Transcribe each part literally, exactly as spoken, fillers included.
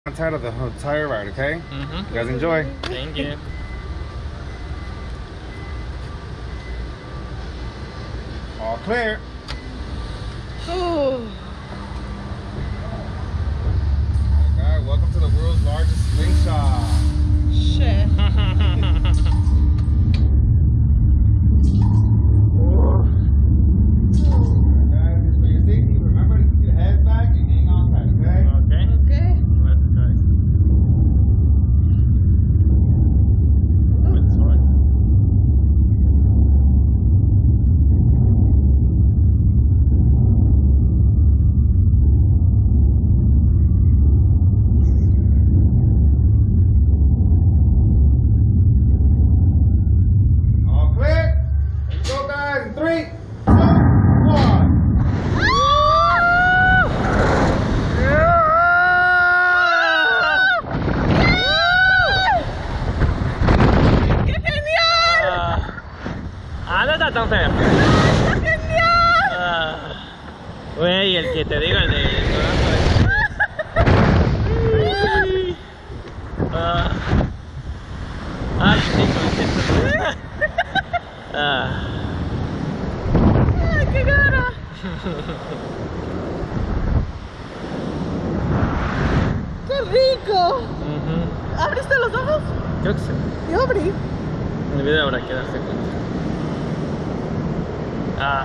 Outside of the entire ride, okay? Mm-hmm. You guys enjoy. Thank you. All clear. Oh. Okay, welcome to the world's largest slingshot. Shit. Guys, for your safety, remember to keep your head back and hang on tight, okay? Okay. Okay. Let's go. It's fine. All clear. Let's go, guys. In three, two, one. ¡Qué genial! Ah, ah, no está tan feo. ¡Qué genial! Ah, güey, el que te digo, el de Ah. Ay, sí, con Ah. ¡Ay, qué gana! ¡Qué rico! Ujú. ¿Abriste los ojos? Creo que sí. Yo abrí. En el video habrá que darse cuenta. Ah.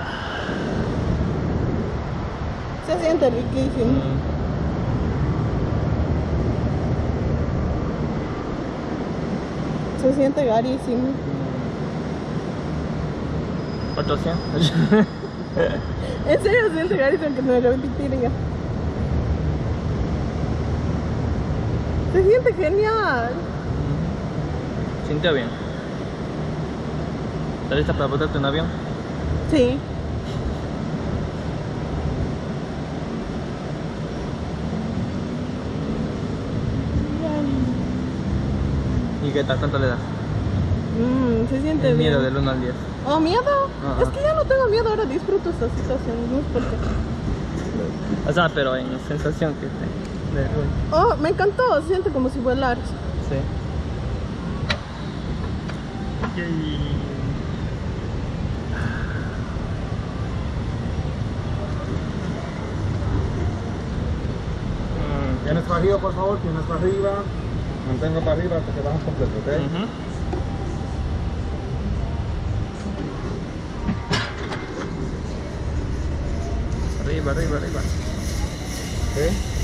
Se siente riquísimo. Mm. Se siente garísimo. cuatrocientos. En serio se siente garísimo que se me repitiría. Se siente genial. Siente bien. ¿Estás lista para botarte un avión? Sí. ¿Y qué tal? ¿Cuánto le das? Mm, se siente El bien. miedo del uno al diez. ¿Oh, miedo? Ajá. Es que ya no tengo miedo, ahora disfruto esta situación. No es porque... O sea, pero en sensación que te... de- Oh, me encantó, se siente como si volaras. Sí. Mm, Tienes para arriba, por favor. Tienes para arriba. Mantengo para arriba hasta que vamos completo, ¿ok? ujú. Arriba, arriba, arriba. ¿Ok?